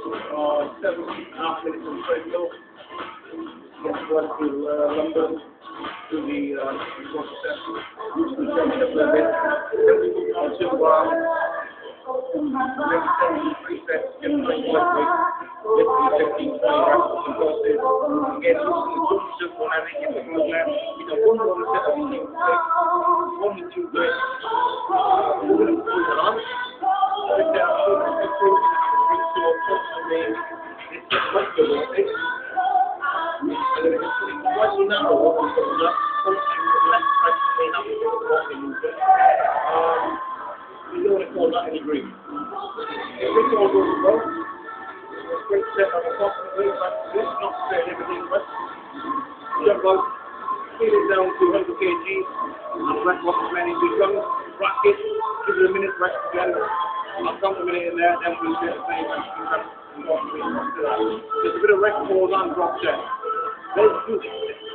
7.5 minutes on the treadmill. Get to run through London, through the water session, the treadmill a little bit. Then we move on to next session, 3 sets, get 25 weights, get 15, 20 reps on Thursdays. Again, just one having in the program, one more set of 1 and 2 weights. We're going to move it on. Sit down, improve, so unfortunately, it's just like the way. And then it's quite a number of what comes up. Sometimes less practically enough to walking movement. We don't want to call that any grief. If this all goes well, a great set on the top of the weight back to this, not saying everything but jump out, feel it down to 100 kg, and rest what as many as we can. Practice, give it a minute, rest again. I'll count a minute in there, then we'll get the same and just a bit of rest pause and drop set. Let's do it.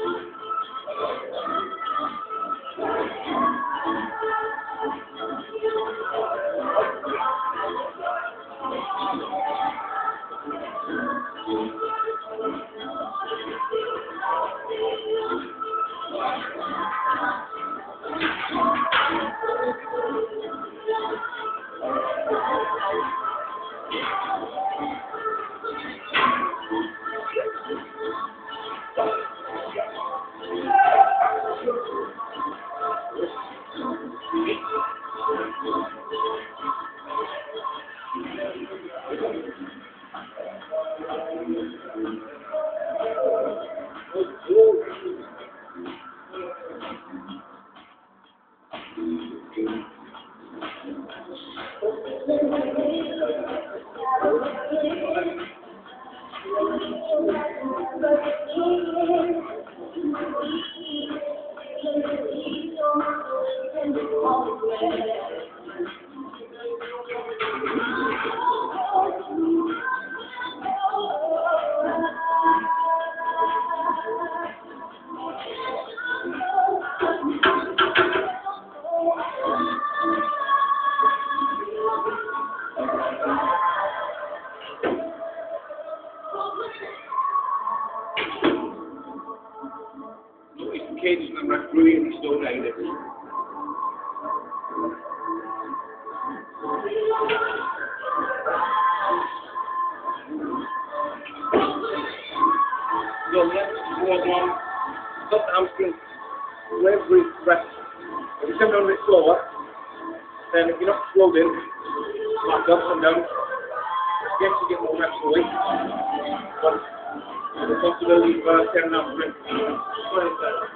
Cages and referee and he's still negative. So next was one, stop the hamstring, wave breathe rest. If you come down a bit slower, then if you're not slowed in, back up and down, yes you get more reps away. But the possibility of 10 hamstring. 20 seconds.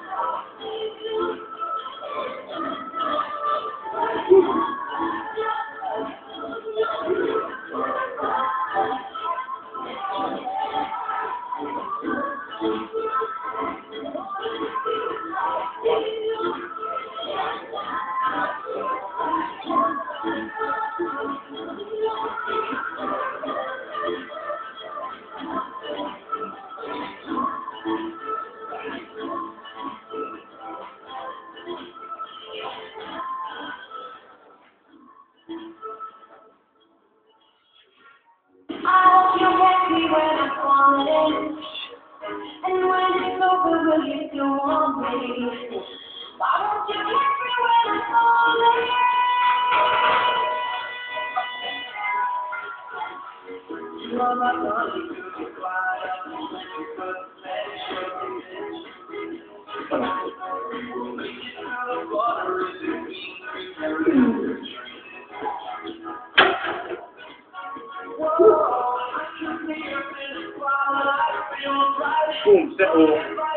And when it's over, will you still want me? Why won't you kiss me when I'm falling? Mama, don't you be quiet? Boom, settle.